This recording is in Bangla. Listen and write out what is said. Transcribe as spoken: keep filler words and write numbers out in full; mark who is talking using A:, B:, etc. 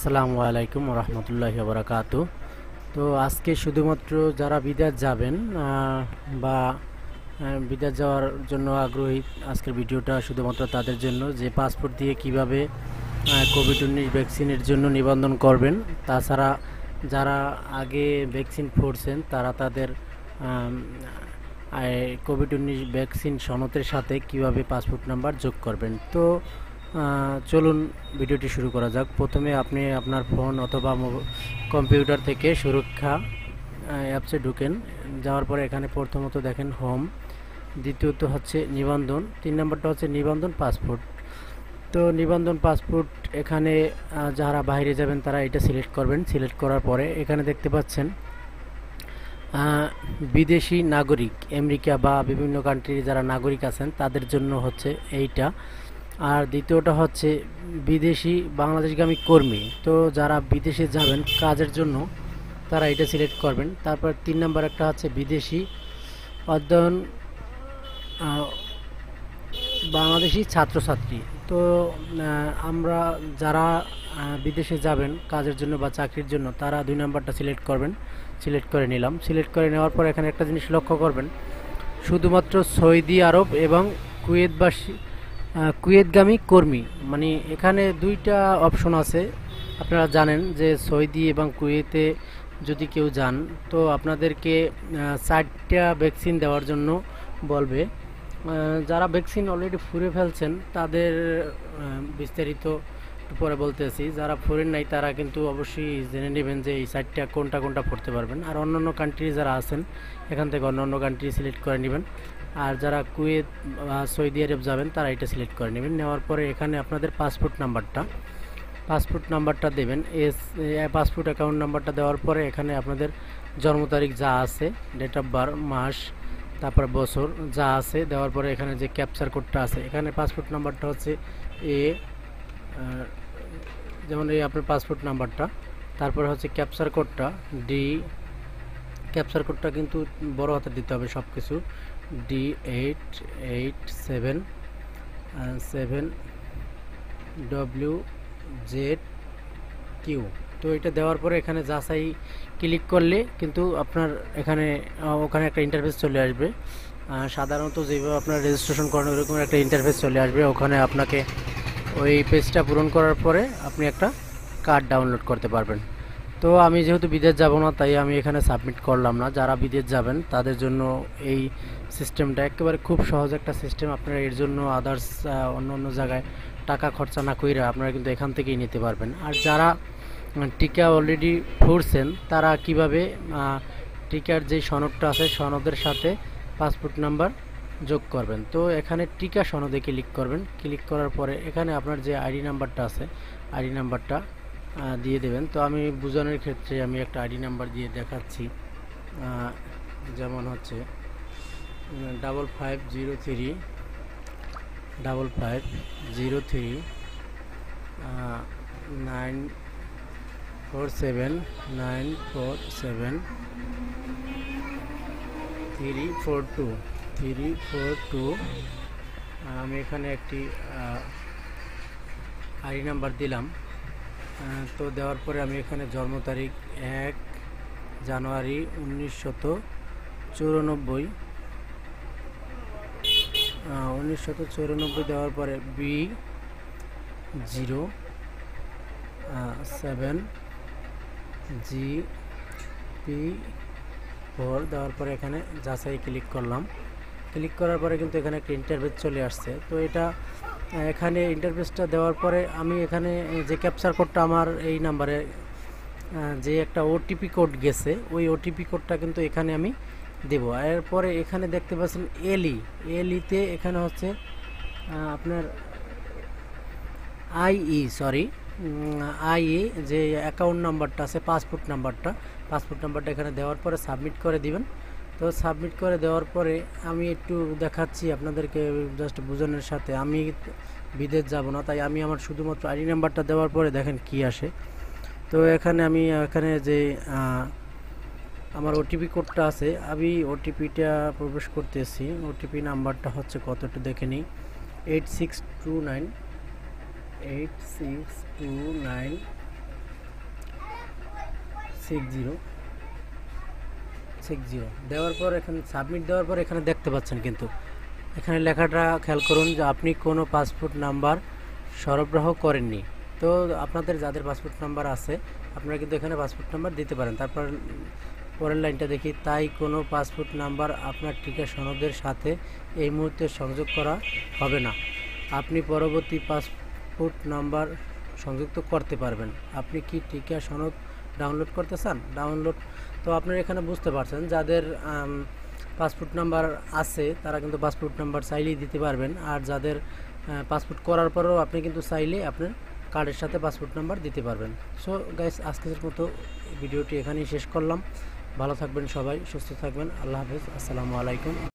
A: আসসালামু আলাইকুম ওয়া রাহমাতুল্লাহি ওয়া বারাকাতুহু। তো আজকে শুধুমাত্র যারা বিদেশ যাবেন বা বিদেশ যাওয়ার জন্য আগ্রহী, আজকের ভিডিওটা শুধুমাত্র তাদের জন্য যে পাসপোর্ট দিয়ে কিভাবে কোভিড উনিশ ভ্যাকসিনের জন্য নিবন্ধন করবেন। তাছাড়া যারা আগে ভ্যাকসিন পড়ছেন তারা তাদের কোভিড উনিশ ভ্যাকসিন সনদের সাথে কিভাবে পাসপোর্ট নাম্বার যোগ করবেন। তো চলুন ভিডিওটি শুরু করা যাক। প্রথমে আপনি আপনার ফোন অথবা কম্পিউটার থেকে সুরক্ষা অ্যাপসে ঢুকেন। যাওয়ার পরে এখানে প্রথমত দেখেন হোম, দ্বিতীয়ত হচ্ছে নিবন্ধন, তিন নম্বরটা হচ্ছে নিবন্ধন পাসপোর্ট। তো নিবন্ধন পাসপোর্ট এখানে যারা বাইরে যাবেন তারা এটা সিলেক্ট করবেন। সিলেক্ট করার পরে এখানে দেখতে পাচ্ছেন বিদেশি নাগরিক, আমেরিকা বা বিভিন্ন কান্ট্রির যারা নাগরিক আছেন তাদের জন্য হচ্ছে এইটা। আর দ্বিতীয়টা হচ্ছে বিদেশি বাংলাদেশগামী কর্মী, তো যারা বিদেশে যাবেন কাজের জন্য তারা এটা সিলেক্ট করবেন। তারপর তিন নম্বর একটা হচ্ছে বিদেশি অধ্যয়ন বাংলাদেশি ছাত্রছাত্রী। তো আমরা যারা বিদেশে যাবেন কাজের জন্য বা চাকরির জন্য তারা দুই নম্বরটা সিলেক্ট করবেন। সিলেক্ট করে নিলাম। সিলেক্ট করে নেওয়ার পর এখানে একটা জিনিস লক্ষ্য করবেন, শুধুমাত্র সৌদি আরব এবং কুয়েতবাসী কুয়েতগামী কর্মী, মানে এখানে দুইটা অপশন আছে। আপনারা জানেন যে সৌদি এবং কুয়েতে যদি কেউ যান তো আপনাদেরকে চারটা ভ্যাকসিন দেওয়ার জন্য বলবে। যারা ভ্যাকসিন অলরেডি ফুরে ফেলছেন তাদের বিস্তারিত পরে বলতেছি, যারা ফুরেন নাই তারা কিন্তু অবশ্যই জেনে নেবেন যে এই চারটা কোনটা কোনটা পড়তে পারবেন। আর অন্যান্য কান্ট্রি যারা আছেন এখান থেকে অন্যান্য কান্ট্রি সিলেক্ট করে নেবেন। আর যারা কুয়েত বা সৌদি আরব যাবেন তারা এটা সিলেক্ট করে নেবেন। নেওয়ার পরে এখানে আপনাদের পাসপোর্ট নাম্বারটা পাসপোর্ট নাম্বারটা দেবেন। এস পাসপোর্ট অ্যাকাউন্ট নাম্বারটা দেওয়ার পরে এখানে আপনাদের জন্ম তারিখ যা আছে, ডেট অফ বার্থ, মাস, তারপর বছর যা আছে দেওয়ার পরে এখানে যে ক্যাপচার কোডটা আছে, এখানে পাসপোর্ট নাম্বারটা হচ্ছে এ, যেমন এই আপনার পাসপোর্ট নাম্বারটা, তারপরে হচ্ছে ক্যাপচার কোডটা ডি, ক্যাপচার কোডটা কিন্তু বড় হাতে দিতে হবে সব কিছু, D eight eight seven seven W Z Q. তো এটা দেওয়ার পরে এখানে যাচাই ক্লিক করলে কিন্তু আপনার এখানে ওখানে একটা ইন্টারফেস চলে আসবে। সাধারণত যেভাবে আপনার রেজিস্ট্রেশন করেন ওইরকম একটা ইন্টারফেস চলে আসবে। ওখানে আপনাকে ওই পেজটা পূরণ করার পরে আপনি একটা কার্ড ডাউনলোড করতে পারবেন। তো আমি যেহেতু বিদেশ যাব না তাই আমি এখানে সাবমিট করলাম না। যারা বিদেশ যাবেন তাদের জন্য এই সিস্টেমটা একেবারে খুব সহজ একটা সিস্টেম। আপনারা এর জন্য আদার্স অন্য অন্য জায়গায় টাকা খরচা না কইরা আপনারা কিন্তু এখান থেকেই নিতে পারবেন। আর যারা টিকা অলরেডি পড়ছেন তারা কিভাবে টিকার যে সনদটা আছে সনদের সাথে পাসপোর্ট নাম্বার যোগ করবেন। তো এখানে টিকা সনদে ক্লিক করবেন। ক্লিক করার পরে এখানে আপনার যে আইডি নাম্বারটা আছে আইডি নাম্বারটা দিয়ে দেবেন। তো আমি বোঝানোর ক্ষেত্রে আমি একটা আইডি নাম্বার দিয়ে দেখাচ্ছি, যেমন হচ্ছে double five zero three double five zero three nine four seven nine four seven three four two three four two আমি এখানে একটি আইডি নাম্বার দিলাম। তো দেওয়ার পরে আমি এখানে জন্ম তারিখ এক জানুয়ারি উনিশশত চুরানব্বই উনিশশত চুরানব্বই দেওয়ার পরে B zero seven G P four দেওয়ার পরে এখানে যাচাই ক্লিক করলাম। ক্লিক করার পরে কিন্তু এখানে একটা ইন্টারফেস চলে আসছে। তো এটা এখানে ইন্টারফেসটা দেওয়ার পরে আমি এখানে যে ক্যাপচার কোডটা আমার এই নাম্বারে যে একটা ওটিপি কোড গেছে ওই ওটিপি কোডটা কিন্তু এখানে আমি দেব। এরপরে এখানে দেখতে পাচ্ছেন এলই, এলিতে এখানে হচ্ছে আপনার আইই সরি আইই যে অ্যাকাউন্ট নাম্বারটা আছে পাসপোর্ট নাম্বারটা পাসপোর্ট নাম্বারটা এখানে দেওয়ার পরে সাবমিট করে দিবেন। তো সাবমিট করে দেওয়ার পরে আমি একটু দেখাচ্ছি আপনাদেরকে জাস্ট বোঝানোর সাথে, আমি বিদেশ যাব না তাই আমি আমার শুধুমাত্র আইডি নাম্বারটা দেওয়ার পরে দেখেন কি আসে। তো এখানে আমি এখানে যে আমার ওটিপি কোডটা আছে আমি ওটিপিটা প্রবেশ করতেছি। ওটিপি নাম্বারটা হচ্ছে কত একটু দেখে নিই, eight six two nine eight six two nine six zero six zero দেওয়ার পর এখানে সাবমিট দেওয়ার পর এখানে দেখতে পাচ্ছেন কিন্তু এখানে লেখাটা খেয়াল করুন যে আপনি কোনো পাসপোর্ট নাম্বার সরবরাহ করেননি। তো আপনাদের যাদের পাসপোর্ট নাম্বার আছে আপনারা কিন্তু এখানে পাসপোর্ট নাম্বার দিতে পারেন। তারপর পরের লাইনটা দেখি, তাই কোনো পাসপোর্ট নাম্বার আপনার টিকা সনদের সাথে এই মুহূর্তে সংযোগ করা হবে না। আপনি পরবর্তী পাসপোর্ট নাম্বার সংযুক্ত করতে পারবেন। আপনি কি টিকা সনদ ডাউনলোড করতে চান? ডাউনলোড তো আপনারা এখানে বুঝতে পারছেন যাদের পাসপোর্ট নাম্বার আছে তারা কিন্তু পাসপোর্ট নাম্বার চাইলেই দিতে পারবেন, আর যাদের পাসপোর্ট করার পরেও আপনি কিন্তু চাইলে আপনার কার্ডের সাথে পাসপোর্ট নাম্বার দিতে পারবেন। সো গাইস, আজকের মতো ভিডিওটি এখানেই শেষ করলাম। ভালো থাকবেন সবাই, সুস্থ থাকবেন। আল্লাহ হাফেজ, আসসালামু আলাইকুম।